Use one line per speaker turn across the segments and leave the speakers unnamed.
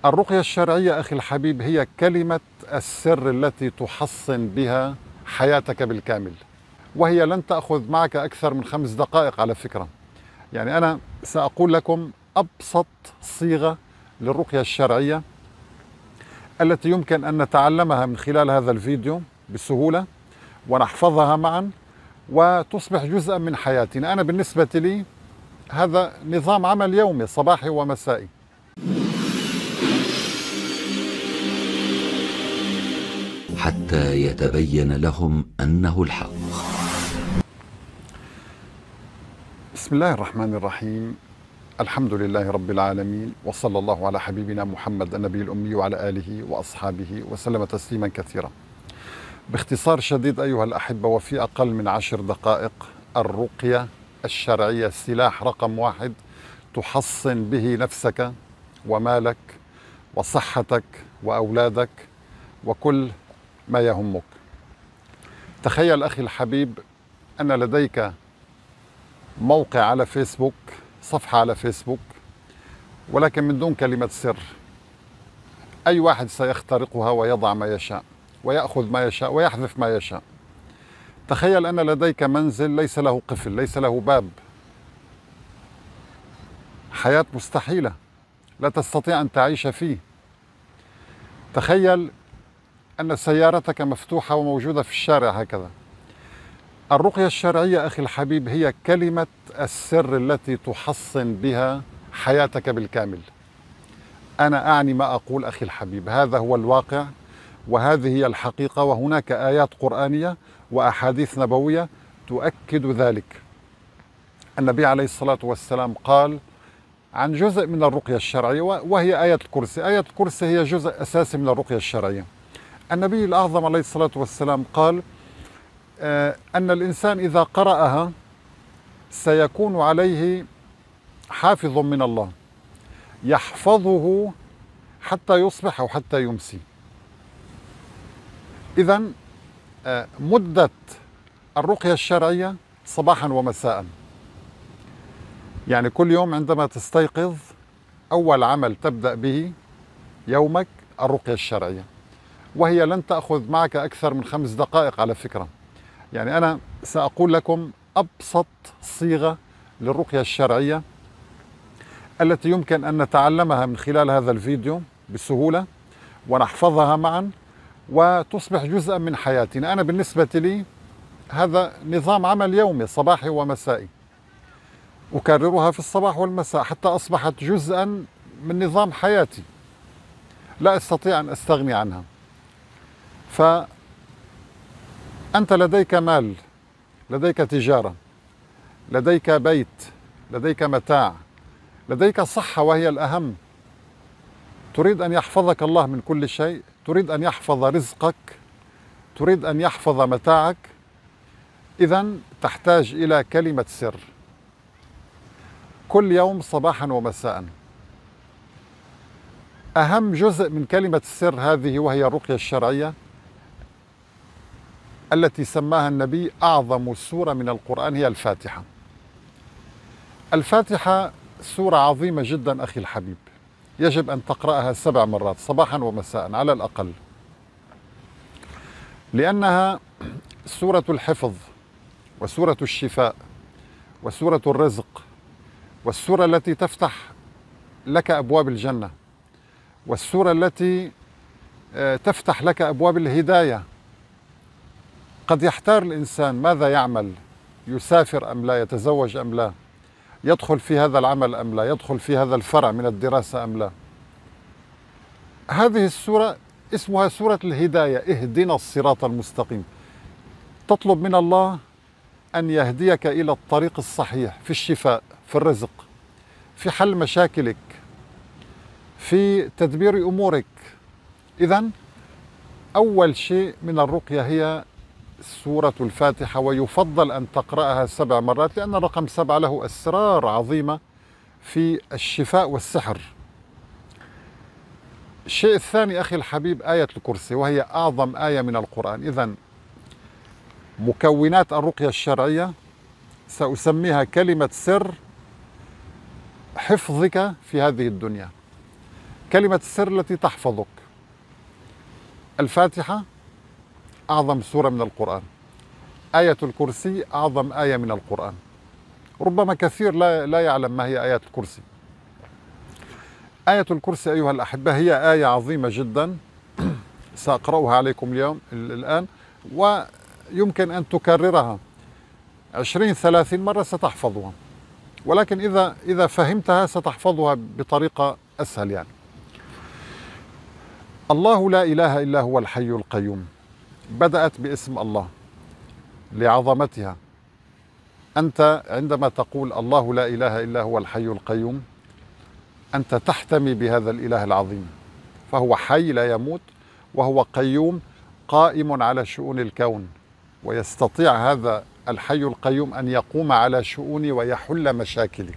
الرقية الشرعية أخي الحبيب هي كلمة السر التي تحصن بها حياتك بالكامل، وهي لن تأخذ معك أكثر من 5 دقائق على فكرة. يعني أنا سأقول لكم أبسط صيغة للرقية الشرعية التي يمكن أن نتعلمها من خلال هذا الفيديو بسهولة ونحفظها معا وتصبح جزءا من حياتنا. أنا بالنسبة لي هذا نظام عمل يومي صباحي ومسائي.
حتى يتبين لهم أنه الحق.
بسم الله الرحمن الرحيم. الحمد لله رب العالمين، وصلى الله على حبيبنا محمد النبي الأمي وعلى آله وأصحابه وسلم تسليما كثيرا. باختصار شديد أيها الأحبة وفي أقل من 10 دقائق، الرقية الشرعية سلاح رقم 1 تحصن به نفسك ومالك وصحتك وأولادك وكل ما يهمك. تخيل أخي الحبيب أن لديك موقع على فيسبوك، صفحة على فيسبوك، ولكن من دون كلمة سر. أي واحد سيخترقها ويضع ما يشاء ويأخذ ما يشاء ويحذف ما يشاء. تخيل أن لديك منزل ليس له قفل، ليس له باب، حياة مستحيلة لا تستطيع أن تعيش فيه. تخيل أن سيارتك مفتوحة وموجودة في الشارع هكذا. الرقية الشرعية أخي الحبيب هي كلمة السر التي تحصن بها حياتك بالكامل. أنا أعني ما أقول أخي الحبيب، هذا هو الواقع وهذه هي الحقيقة، وهناك آيات قرآنية وأحاديث نبوية تؤكد ذلك. النبي عليه الصلاة والسلام قال عن جزء من الرقية الشرعية وهي آية الكرسي. آية الكرسي هي جزء أساسي من الرقية الشرعية. النبي الأعظم عليه الصلاة والسلام قال أن الإنسان إذا قرأها سيكون عليه حافظ من الله يحفظه حتى يصبح أو حتى يمسي. إذن مدة الرقية الشرعية صباحا ومساء، يعني كل يوم عندما تستيقظ أول عمل تبدأ به يومك الرقية الشرعية، وهي لن تأخذ معك أكثر من 5 دقائق على فكرة. يعني أنا سأقول لكم أبسط صيغة للرقية الشرعية التي يمكن أن نتعلمها من خلال هذا الفيديو بسهولة ونحفظها معا وتصبح جزءا من حياتنا. أنا بالنسبة لي هذا نظام عمل يومي صباحي ومسائي، أكررها في الصباح والمساء حتى أصبحت جزءا من نظام حياتي لا أستطيع أن أستغني عنها. فأنت لديك مال، لديك تجارة، لديك بيت، لديك متاع، لديك صحة وهي الأهم. تريد أن يحفظك الله من كل شيء، تريد أن يحفظ رزقك، تريد أن يحفظ متاعك. إذن تحتاج إلى كلمة سر كل يوم صباحا ومساء. أهم جزء من كلمة السر هذه وهي الرقية الشرعية التي سماها النبي أعظم سورة من القرآن هي الفاتحة. الفاتحة سورة عظيمة جدا أخي الحبيب، يجب أن تقرأها 7 مرات صباحا ومساء على الأقل، لأنها سورة الحفظ وسورة الشفاء وسورة الرزق، والسورة التي تفتح لك أبواب الجنة، والسورة التي تفتح لك أبواب الهداية. قد يحتار الإنسان ماذا يعمل، يسافر أم لا، يتزوج أم لا، يدخل في هذا العمل أم لا، يدخل في هذا الفرع من الدراسة أم لا. هذه السورة اسمها سورة الهداية، اهدنا الصراط المستقيم. تطلب من الله أن يهديك إلى الطريق الصحيح في الشفاء، في الرزق، في حل مشاكلك، في تدبير أمورك. إذن أول شيء من الرقية هي سورة الفاتحة، ويفضل أن تقرأها 7 مرات لأن الرقم 7 له أسرار عظيمة في الشفاء والسحر. الشيء الثاني أخي الحبيب آية الكرسي، وهي أعظم آية من القرآن. إذن مكونات الرقية الشرعية سأسميها كلمة سر حفظك في هذه الدنيا. كلمة السر التي تحفظك. الفاتحة أعظم سورة من القرآن، آية الكرسي أعظم آية من القرآن. ربما كثير لا يعلم ما هي آية الكرسي. آية الكرسي أيها الأحبة هي آية عظيمة جدا، سأقرأها عليكم الآن، ويمكن أن تكررها 20-30 مرة ستحفظها، ولكن إذا فهمتها ستحفظها بطريقة أسهل. يعني الله لا إله إلا هو الحي القيوم، بدأت باسم الله لعظمتها. أنت عندما تقول الله لا إله إلا هو الحي القيوم، أنت تحتمي بهذا الإله العظيم، فهو حي لا يموت، وهو قيوم قائم على شؤون الكون، ويستطيع هذا الحي القيوم أن يقوم على شؤوني ويحل مشاكلي.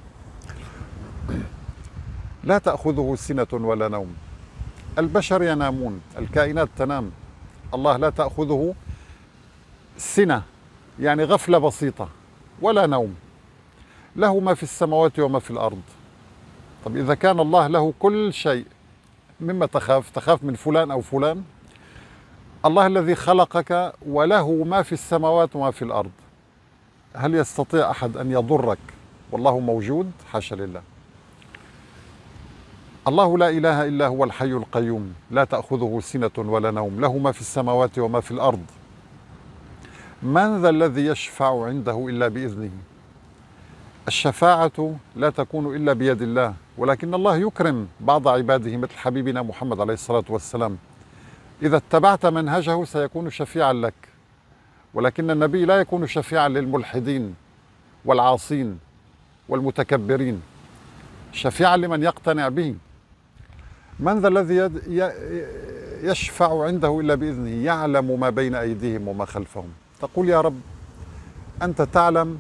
لا تأخذه سنة ولا نوم. البشر ينامون، الكائنات تنام، الله لا تأخذه سنة، يعني غفلة بسيطة، ولا نوم. له ما في السماوات وما في الأرض. طب إذا كان الله له كل شيء، مما تخاف من فلان أو فلان؟ الله الذي خلقك وله ما في السماوات وما في الأرض، هل يستطيع أحد أن يضرك والله موجود؟ حاشا لله. الله لا إله إلا هو الحي القيوم، لا تأخذه سنة ولا نوم، له ما في السماوات وما في الأرض. من ذا الذي يشفع عنده إلا بإذنه؟ الشفاعة لا تكون إلا بيد الله، ولكن الله يكرم بعض عباده مثل حبيبنا محمد عليه الصلاة والسلام. إذا اتبعت منهجه سيكون شفيعا لك، ولكن النبي لا يكون شفيعا للملحدين والعاصين والمتكبرين، شفيعا لمن يقتنع به. من ذا الذي يشفع عنده إلا بإذنه، يعلم ما بين أيديهم وما خلفهم. تقول يا رب أنت تعلم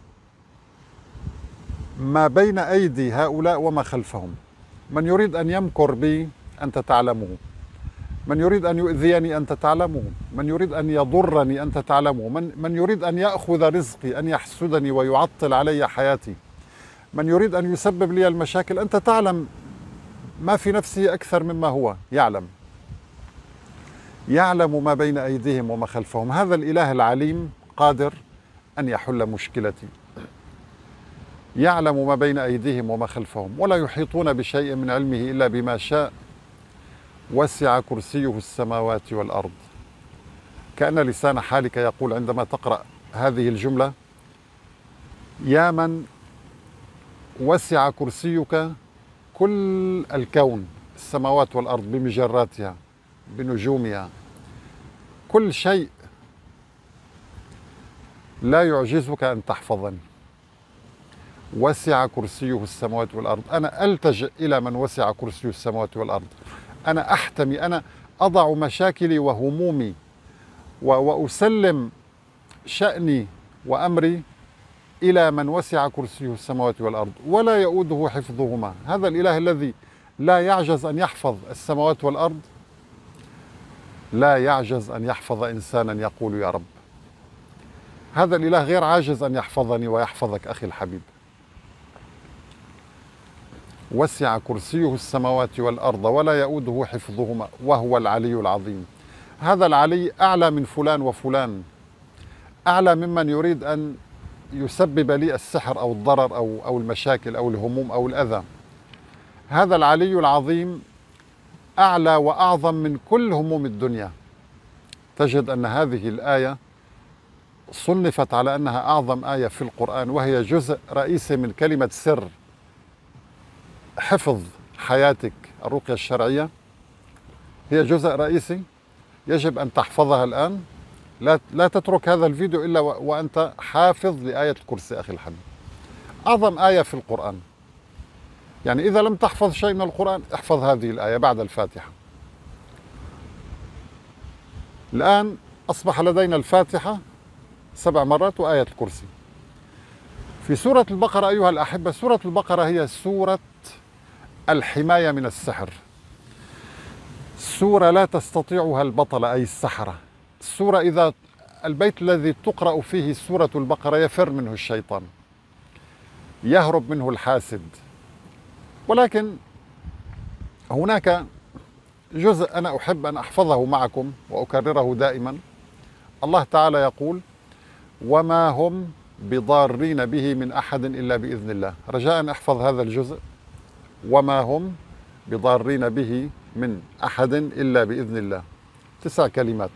ما بين أيدي هؤلاء وما خلفهم. من يريد أن يمكر بي أنت تعلمه، من يريد أن يؤذيني أنت تعلمه، من يريد أن يضرني أنت تعلمه، من يريد أن يأخذ رزقي، أن يحسدني ويعطل علي حياتي، من يريد أن يسبب لي المشاكل أنت تعلم ما في نفسه أكثر مما هو يعلم. يعلم ما بين أيديهم وما خلفهم. هذا الإله العليم قادر أن يحل مشكلتي. يعلم ما بين أيديهم وما خلفهم، ولا يحيطون بشيء من علمه إلا بما شاء. وسع كرسيه السماوات والأرض. كأن لسان حالك يقول عندما تقرأ هذه الجملة: يا من وسع كرسيك كل الكون، السماوات والأرض بمجراتها بنجومها، كل شيء لا يعجزك أن تحفظني. وسع كرسيه السماوات والأرض. أنا ألتجئ إلى من وسع كرسيه السماوات والأرض. أنا أحتمي، أنا أضع مشاكلي وهمومي وأسلم شأني وأمري إلى من وسع كرسيه السماوات والأرض ولا يؤوده حفظهما. هذا الإله الذي لا يعجز أن يحفظ السماوات والأرض لا يعجز أن يحفظ إنسانا يقول يا رب. هذا الإله غير عاجز أن يحفظني ويحفظك أخي الحبيب. وسع كرسيه السماوات والأرض ولا يؤوده حفظهما وهو العلي العظيم. هذا العلي أعلى من فلان وفلان، أعلى ممن يريد أن يسبب لي السحر أو الضرر أو المشاكل أو الهموم أو الأذى. هذا العلي العظيم أعلى وأعظم من كل هموم الدنيا. تجد أن هذه الآية صنفت على أنها أعظم آية في القرآن، وهي جزء رئيسي من كلمة سر. حفظ حياتك، الرقية الشرعية هي جزء رئيسي يجب أن تحفظها الآن. لا تترك هذا الفيديو إلا وأنت حافظ لآية الكرسي أخي الحبيب. أعظم آية في القرآن. يعني إذا لم تحفظ شيء من القرآن احفظ هذه الآية بعد الفاتحة. الآن أصبح لدينا الفاتحة 7 مرات وآية الكرسي. في سورة البقرة أيها الأحبة، سورة البقرة هي سورة الحماية من السحر. سورة لا تستطيعها البطلة أي السحرة. السورة إذا البيت الذي تقرأ فيه سورة البقرة يفر منه الشيطان، يهرب منه الحاسد. ولكن هناك جزء أنا أحب أن أحفظه معكم وأكرره دائما. الله تعالى يقول: وما هم بضارين به من أحد إلا بإذن الله. رجاء احفظ هذا الجزء: وما هم بضارين به من أحد إلا بإذن الله. 9 كلمات: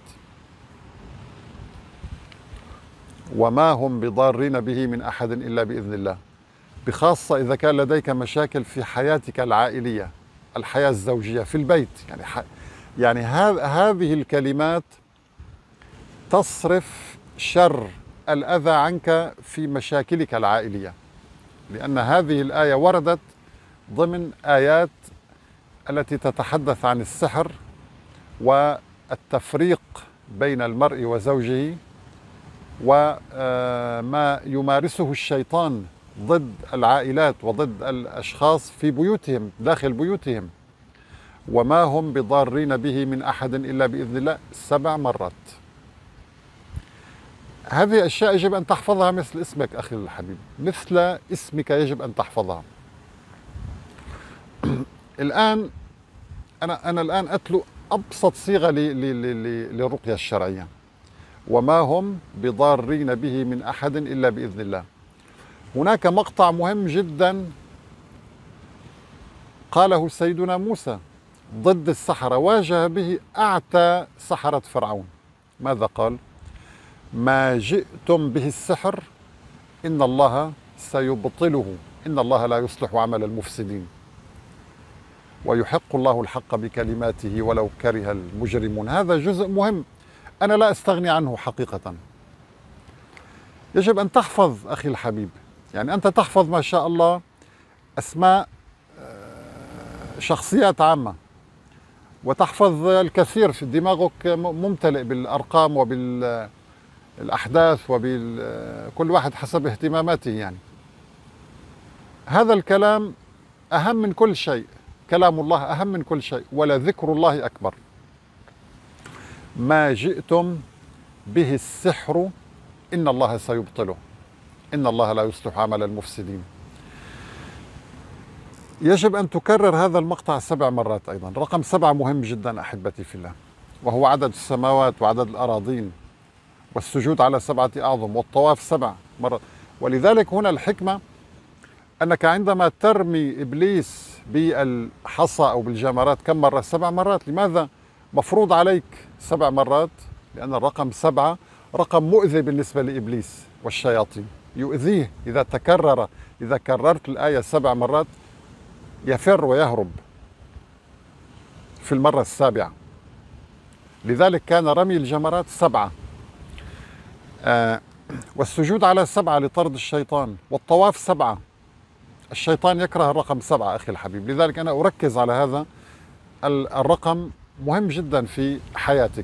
وما هم بضارين به من أحد إلا بإذن الله. بخاصة إذا كان لديك مشاكل في حياتك العائلية، الحياة الزوجية في البيت، يعني هذه الكلمات تصرف شر الأذى عنك في مشاكلك العائلية، لأن هذه الآية وردت ضمن آيات التي تتحدث عن السحر والتفريق بين المرء وزوجه وما يمارسه الشيطان ضد العائلات وضد الأشخاص في بيوتهم، داخل بيوتهم. وما هم بضارين به من أحد إلا بإذن الله 7 مرات. هذه أشياء يجب أن تحفظها مثل اسمك أخي الحبيب، مثل اسمك يجب أن تحفظها. الآن أنا الآن أتلو أبسط صيغة للرقية الشرعية: وما هم بضارين به من أحد إلا بإذن الله. هناك مقطع مهم جدا قاله سيدنا موسى ضد السحرة، واجه به أعتى سحرة فرعون. ماذا قال؟ ما جئتم به السحر إن الله سيبطله إن الله لا يصلح عمل المفسدين ويحق الله الحق بكلماته ولو كره المجرمون. هذا جزء مهم أنا لا أستغني عنه حقيقة. يجب أن تحفظ أخي الحبيب، يعني أنت تحفظ ما شاء الله أسماء شخصيات عامة، وتحفظ الكثير في دماغك، ممتلئ بالأرقام وبالأحداث وكل واحد حسب اهتماماته. يعني هذا الكلام أهم من كل شيء، كلام الله أهم من كل شيء، ولذكر الله أكبر. ما جئتم به السحر إن الله سيبطله إن الله لا يصلح عمل المفسدين. يجب أن تكرر هذا المقطع 7 مرات أيضا. رقم 7 مهم جدا أحبتي في الله، وهو عدد السماوات وعدد الأراضين والسجود على 7 أعظم والطواف 7 مرات. ولذلك هنا الحكمة أنك عندما ترمي إبليس بالحصى أو بالجمرات كم مرة؟ 7 مرات. لماذا مفروض عليك 7 مرات؟ لأن الرقم 7 رقم مؤذي بالنسبة لإبليس والشياطين، يؤذيه إذا تكرر. إذا كررت الآية 7 مرات يفر ويهرب في المرة 7. لذلك كان رمي الجمرات 7، والسجود على 7 لطرد الشيطان، والطواف 7. الشيطان يكره الرقم 7 أخي الحبيب، لذلك أنا أركز على هذا الرقم، مهم جدا في حياتك.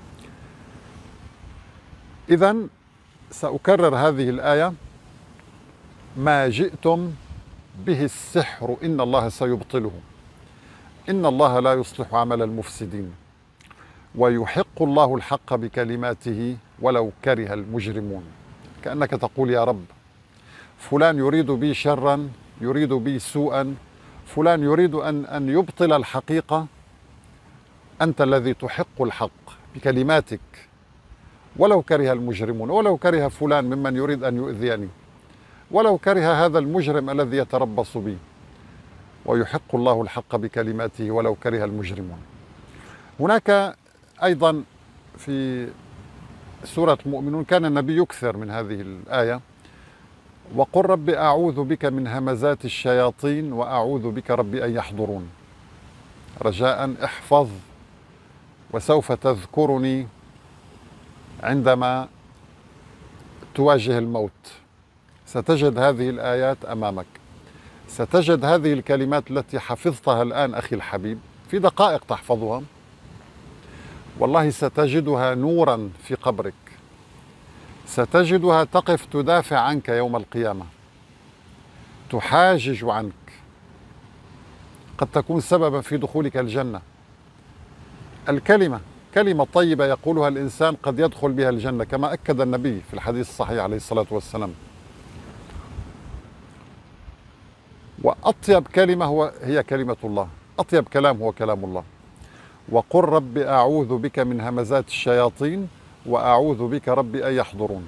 إذن سأكرر هذه الآية: ما جئتم به السحر إن الله سيبطله إن الله لا يصلح عمل المفسدين ويحق الله الحق بكلماته ولو كره المجرمون. كأنك تقول: يا رب، فلان يريد بي شرا، يريد بي سوءا، فلان يريد أن يبطل الحقيقة، أنت الذي تحق الحق بكلماتك ولو كره المجرمون، ولو كره فلان ممن يريد أن يؤذيني، ولو كره هذا المجرم الذي يتربص بي، ويحق الله الحق بكلماته ولو كره المجرمون. هناك أيضا في سورة المؤمنون كان النبي يكثر من هذه الآية: وقل رب أعوذ بك من همزات الشياطين وأعوذ بك رب أن يحضرون. رجاء احفظ، وسوف تذكرني عندما تواجه الموت. ستجد هذه الآيات أمامك، ستجد هذه الكلمات التي حفظتها الآن أخي الحبيب في دقائق تحفظها، والله ستجدها نورا في قبرك، ستجدها تقف تدافع عنك يوم القيامة، تحاجج عنك، قد تكون سببا في دخولك الجنة. كلمة طيبة يقولها الإنسان قد يدخل بها الجنة، كما أكد النبي في الحديث الصحيح عليه الصلاة والسلام. وأطيب كلمة هي كلمة الله. أطيب كلام هو كلام الله. وقل رب أعوذ بك من همزات الشياطين وأعوذ بك رب أن يحضرون.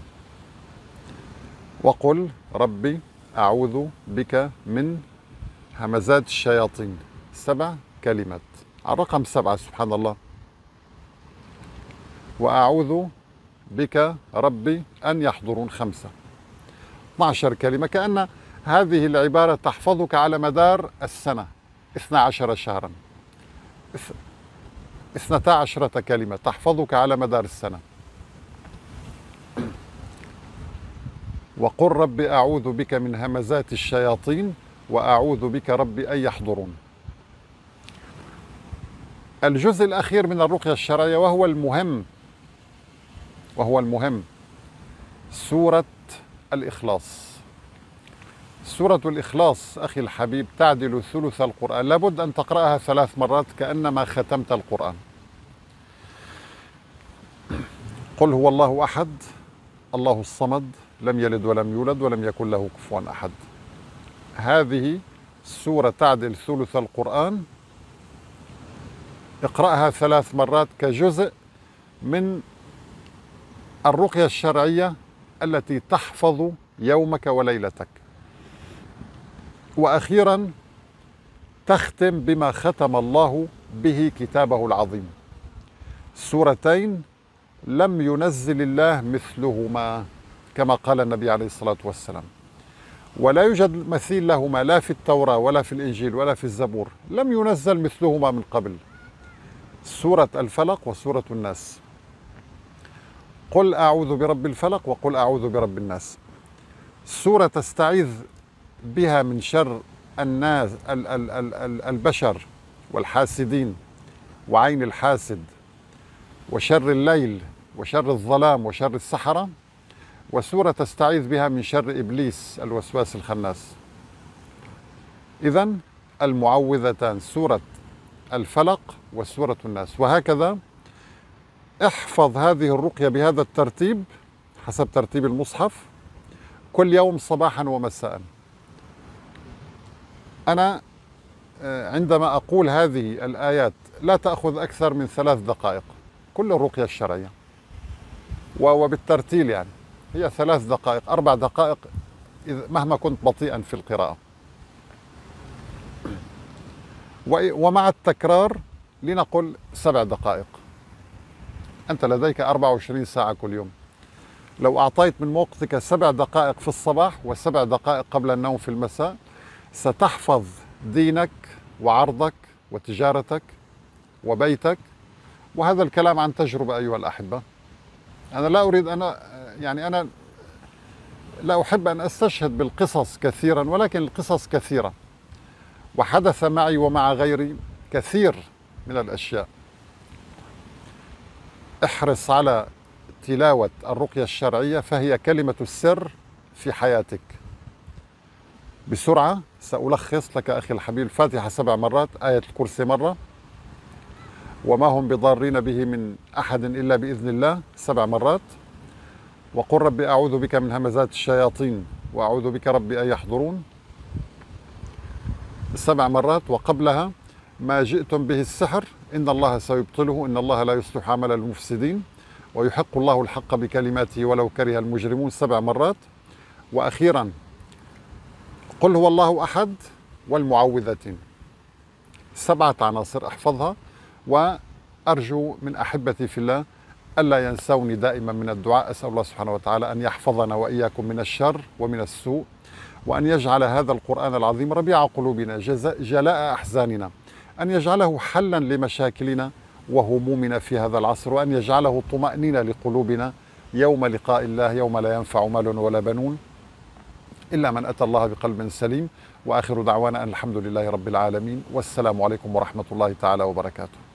وقل ربي أعوذ بك من همزات الشياطين، 7 كلمات على الرقم 7 سبحان الله. وأعوذ بك ربي أن يحضرون، 5، 12 كلمة. كأن هذه العبارة تحفظك على مدار السنة، 12 شهرا، 12 كلمة تحفظك على مدار السنة. وقل رب أعوذ بك من همزات الشياطين وأعوذ بك رب أن يحضرون. الجزء الأخير من الرقية الشرعية وهو المهم سورة الإخلاص. سورة الإخلاص أخي الحبيب تعدل ثلث القرآن، لابد أن تقرأها 3 مرات كأنما ختمت القرآن. قل هو الله أحد الله الصمد لم يلد ولم يولد ولم يكن له كفوا أحد. هذه السورة تعدل ثلث القرآن، اقرأها 3 مرات كجزء من الرقية الشرعية التي تحفظ يومك وليلتك. وأخيرا تختم بما ختم الله به كتابه العظيم، سورتين لم ينزل الله مثلهما كما قال النبي عليه الصلاة والسلام، ولا يوجد مثيل لهما لا في التوراة ولا في الإنجيل ولا في الزبور، لم ينزل مثلهما من قبل. سورة الفلق وسورة الناس. قل أعوذ برب الفلق وقل أعوذ برب الناس. سورة تستعيذ بها من شر الناس البشر والحاسدين وعين الحاسد وشر الليل وشر الظلام وشر السحرة. وسورة تستعيذ بها من شر إبليس الوسواس الخناس. إذن المعوذتان سورة الفلق وسورة الناس. وهكذا احفظ هذه الرقية بهذا الترتيب حسب ترتيب المصحف كل يوم صباحا ومساء. أنا عندما أقول هذه الآيات لا تأخذ أكثر من 3 دقائق كل الرقية الشرعية، وبالترتيل يعني هي 3 دقائق 4 دقائق مهما كنت بطيئا في القراءة. ومع التكرار لنقل 7 دقائق. أنت لديك 24 ساعة كل يوم، لو أعطيت من وقتك 7 دقائق في الصباح و7 دقائق قبل النوم في المساء ستحفظ دينك وعرضك وتجارتك وبيتك. وهذا الكلام عن تجربة أيها الأحبة. أنا لا أريد أنا لا أحب أن أستشهد بالقصص كثيرا، ولكن القصص كثيرة وحدث معي ومع غيري كثير من الأشياء. احرص على تلاوة الرقية الشرعية فهي كلمة السر في حياتك. بسرعة سألخص لك أخي الحبيب: الفاتحة 7 مرات، آية الكرسي مرة، وما هم بضارين به من أحد إلا بإذن الله 7 مرات، وقل ربي أعوذ بك من همزات الشياطين وأعوذ بك ربي أن يحضرون 7 مرات، وقبلها ما جئتم به السحر إن الله سيبطله إن الله لا يصلح عمل المفسدين ويحق الله الحق بكلماته ولو كره المجرمون 7 مرات. وأخيرا قل هو الله أحد والمعوذتين، 7 عناصر احفظها. وأرجو من أحبتي في الله ألا ينسوني دائما من الدعاء. أسأل الله سبحانه وتعالى أن يحفظنا وإياكم من الشر ومن السوء، وأن يجعل هذا القرآن العظيم ربيع قلوبنا جلاء أحزاننا، أن يجعله حلا لمشاكلنا وهمومنا في هذا العصر، وأن يجعله طمأنينة لقلوبنا يوم لقاء الله يوم لا ينفع مال ولا بنون إلا من أتى الله بقلب سليم. وآخر دعوانا أن الحمد لله رب العالمين، والسلام عليكم ورحمة الله تعالى وبركاته.